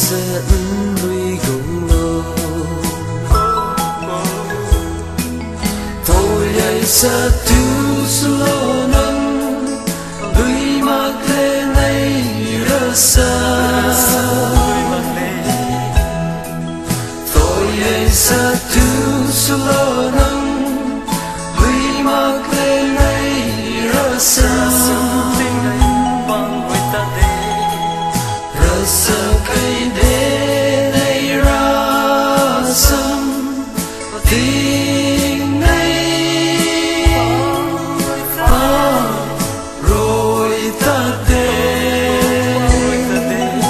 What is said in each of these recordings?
sẽ lui gồng lô thôi ai sẽ tu solo nâng lui mặc lên này rasa thôi ai sẽ tu solo nâng lui mặc lên này rasa rasa cây đê này ra sông tình này rồi ta đến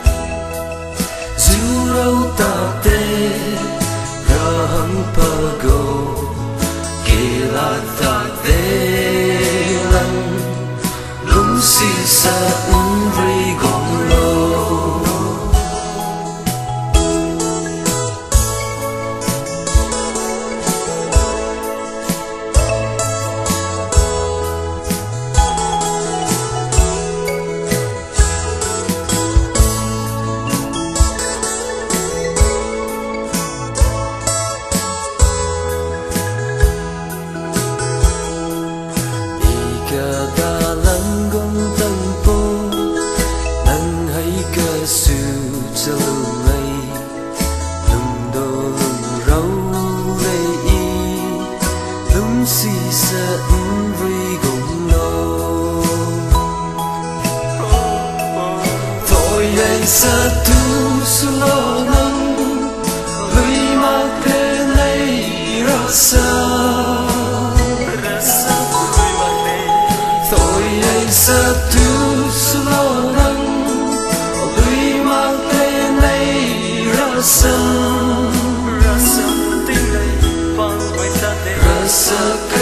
dù đâu ta đến ra hăng pago kể là ta đến lăng lung si sa ri gong lo dalam gong tempo nang hai ka su chalai lum do lum rau le i lum si sa ri gong lo thôi ai sa tu slo nang lui ma pe nei rasa sa tu slo nang lui mang tên này rasa tình này bằng với ta rasa